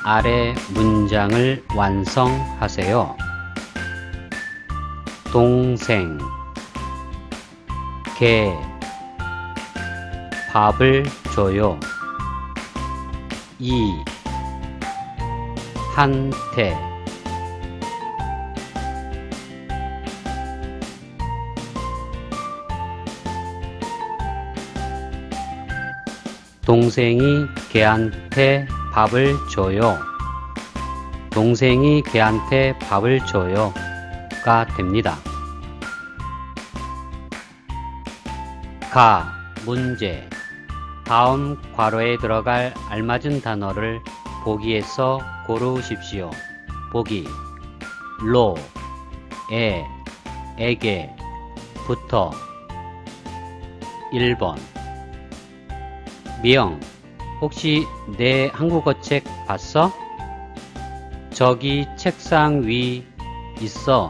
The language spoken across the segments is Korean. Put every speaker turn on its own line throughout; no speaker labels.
아래 문장을 완성하세요. 동생, 개, 밥을 줘요. 이, 한테, 동생이 개한테 밥을 줘요. 동생이 개한테 밥을 줘요 가 됩니다. 가, 문제. 다음 괄호에 들어갈 알맞은 단어를 보기에서 고르십시오. 보기. 로, 에, 에게, 부터. 1번. 미영, 혹시 내 한국어 책 봤어? 저기 책상 위 있어.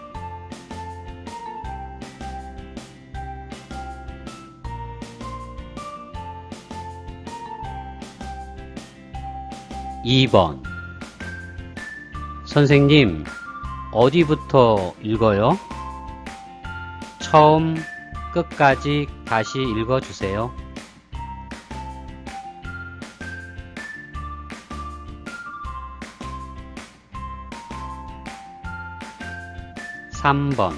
2번. 선생님, 어디부터 읽어요? 처음 끝까지 다시 읽어주세요. 3번.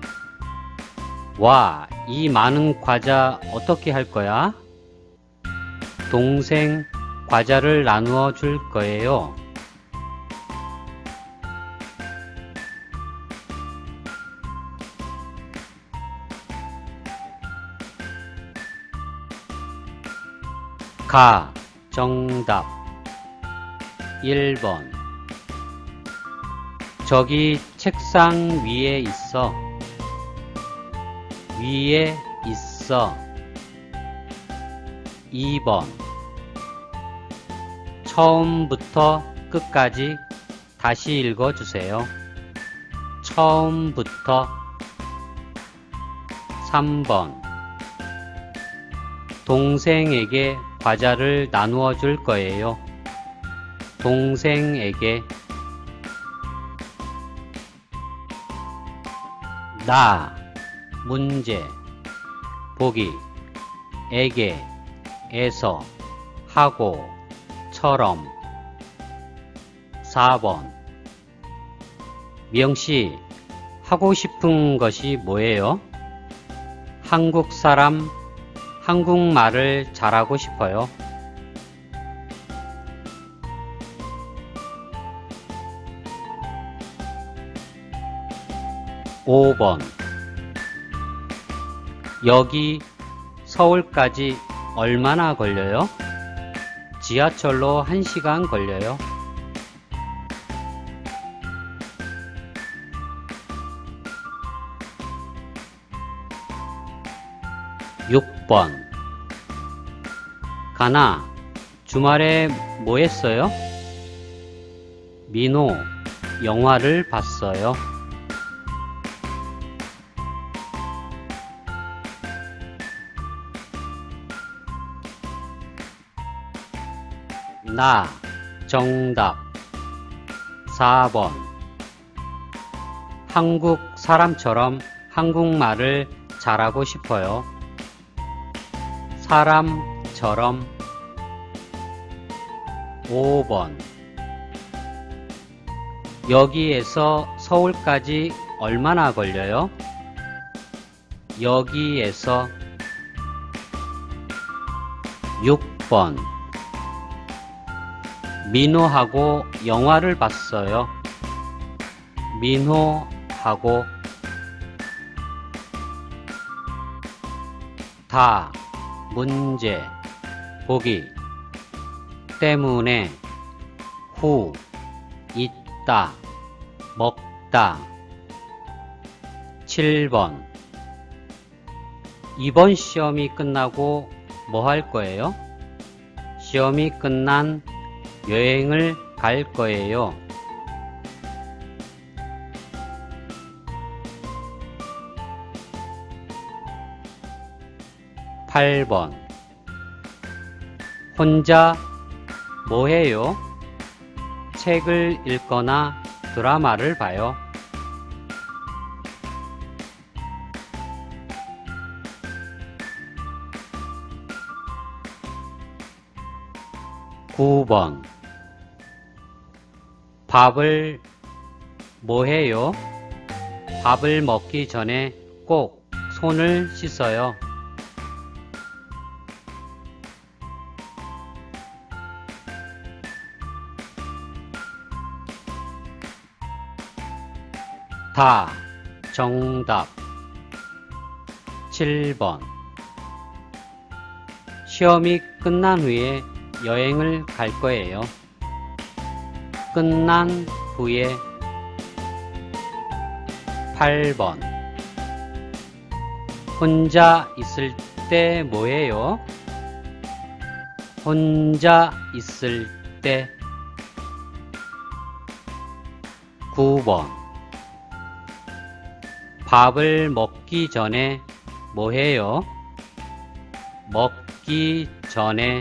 와, 이 많은 과자 어떻게 할 거야? 동생 과자를 나누어 줄 거예요. 4. 정답. 1번. 저기 책상 위에 있어. 위에 있어. 2번. 처음부터 끝까지 다시 읽어주세요. 처음부터. 3번. 동생에게 과자를 나누어 줄 거예요. 동생에게. 나, 문제. 보기. 에게, 에서, 하고, 처럼. 4번. 미영씨, 하고 싶은 것이 뭐예요? 한국 사람, 한국말을 잘하고 싶어요. 5번. 여기 서울까지 얼마나 걸려요? 지하철로 1시간 걸려요. 6번. 가나, 주말에 뭐 했어요? 민호, 영화를 봤어요. 나, 정답. 4번. 한국 사람처럼 한국말을 잘하고 싶어요. 사람처럼. 5번. 여기에서 서울까지 얼마나 걸려요? 여기에서. 6번. 민호하고 영화를 봤어요. 민호하고. 다, 문제. 보기. 때문에. 후, 있다, 먹다. 7번. 이번 시험이 끝나고 뭐 할 거예요? 시험이 끝난 여행을 갈 거예요. 8번. 혼자 뭐 해요? 책을 읽거나 드라마를 봐요. 9번 밥을 뭐 해요? 밥을 먹기 전에 꼭 손을 씻어요. 4. 정답 7번 시험이 끝난 후에 여행을 갈 거예요. 끝난 후에 8번 혼자 있을 때 뭐해요? 혼자 있을 때 9번 밥을 먹기 전에 뭐해요? 먹기 전에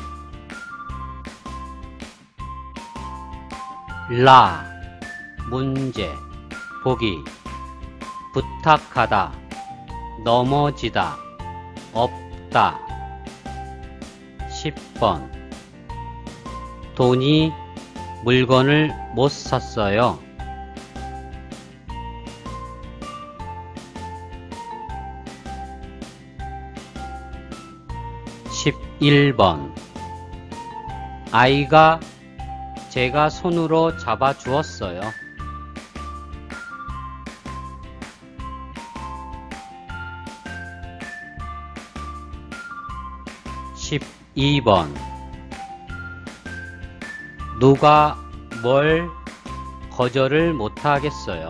라 문제 보기 부탁하다 넘어지다 없다 10번 돈이 물건을 못 샀어요. 11번 아이가 제가 손으로 잡아 주었어요. 12번 누가 뭘 거절을 못하겠어요.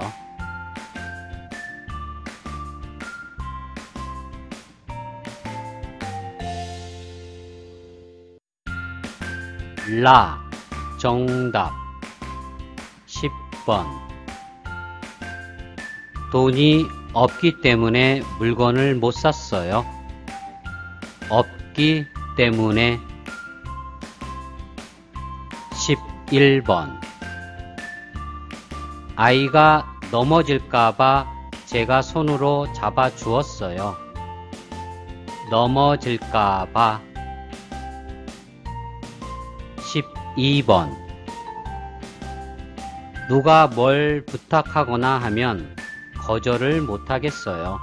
'라 정답 10번 돈이 없기 때문에 물건을 못 샀어요. 없기 때문에 11번 아이가 넘어질까봐 제가 손으로 잡아 주었어요. 넘어질까봐 12번 누가 뭘 부탁하거나 하면 거절을 못하겠어요.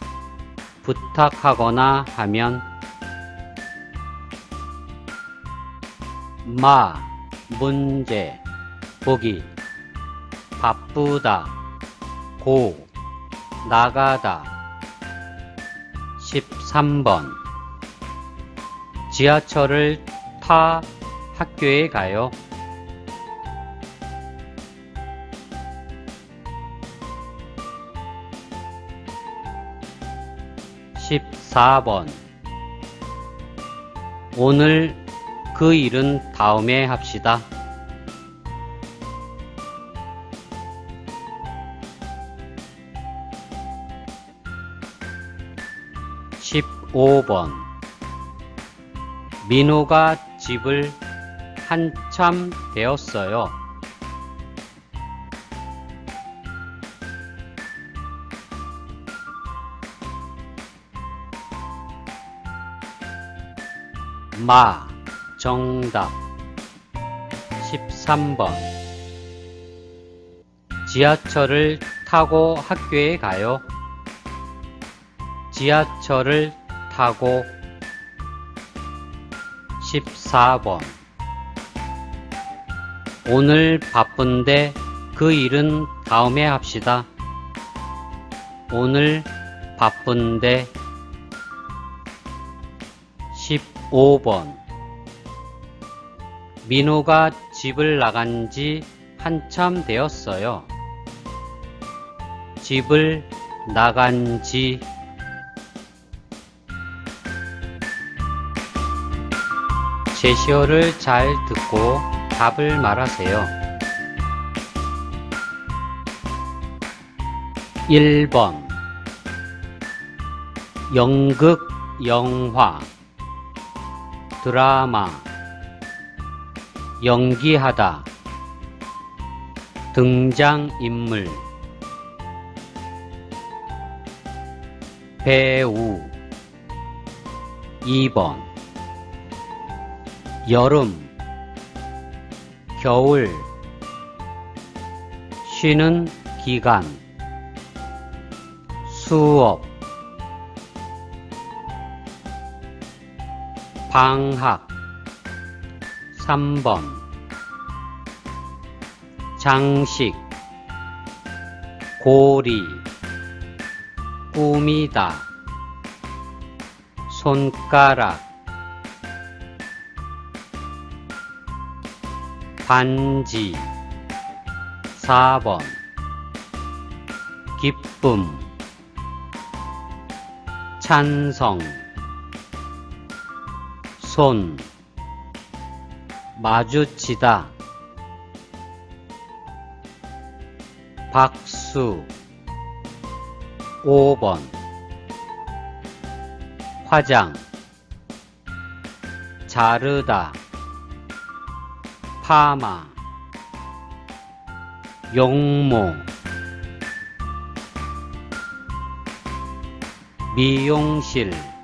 부탁하거나 하면 마 문제 보기 바쁘다 고 나가다 13번 지하철을 타 학교에 가요. 14번 오늘 그 일은 다음에 합시다. 15번 민호가 집을 한참 되었어요. '마 정답 13번 지하철을 타고 학교에 가요. 지하철을 타고 14번 오늘 바쁜데 그 일은 다음에 합시다. 오늘 바쁜데 15번 민호가 집을 나간 지 한참 되었어요. 집을 나간 지 제시어를 잘 듣고 답을 말하세요. 1번 연극, 영화, 드라마, 연기하다, 등장인물 배우 2번 여름 겨울 쉬는 기간 수업 방학 3번 장식 고리 꾸미다 손가락 반지 4번 기쁨 찬성 손 마주치다 박수 5번 화장 자르다 파마 용모 미용실